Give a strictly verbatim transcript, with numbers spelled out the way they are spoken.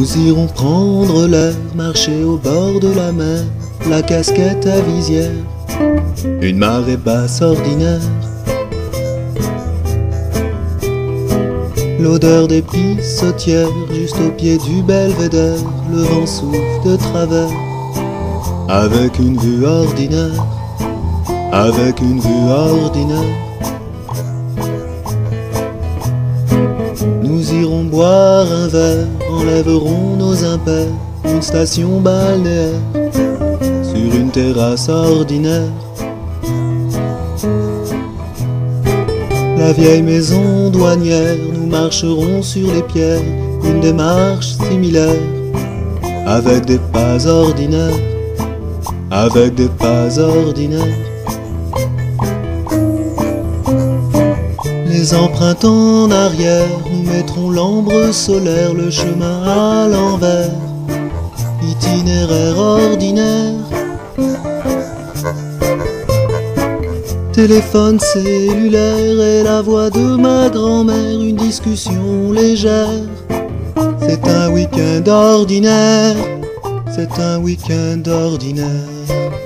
Nous irons prendre l'air, marcher au bord de la mer, la casquette à visière, une marée basse ordinaire. L'odeur des pissotières, juste au pied du belvédère, le vent souffle de travers, avec une vue ordinaire, avec une vue ordinaire. Nous irons boire un verre, enlèverons nos impairs, une station balnéaire, sur une terrasse ordinaire. La vieille maison douanière, nous marcherons sur les pierres, une démarche similaire, avec des pas ordinaires, avec des pas ordinaires. Les empreintes en arrière, nous mettrons l'ambre solaire, le chemin à l'envers, itinéraire ordinaire. Téléphone cellulaire et la voix de ma grand-mère, une discussion légère. C'est un week-end ordinaire, c'est un week-end ordinaire.